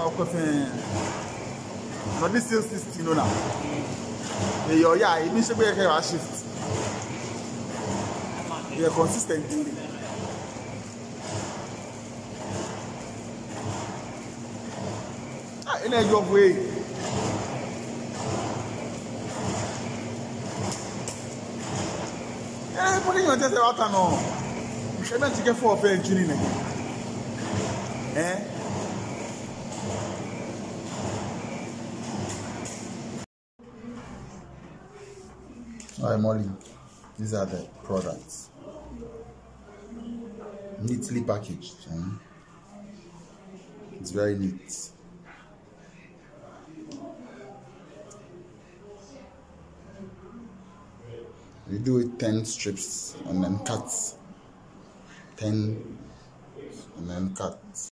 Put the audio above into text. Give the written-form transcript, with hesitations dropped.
coffee. But this is 16 now. Yeah, it means to be a shift. You're consistent. In a job way. What do you want to say about no? You should not get for a fair tuning again. Alright, Molly, these are the products. Neatly packaged. It's very neat. We do it 10 strips and then cuts. 10 and then cuts.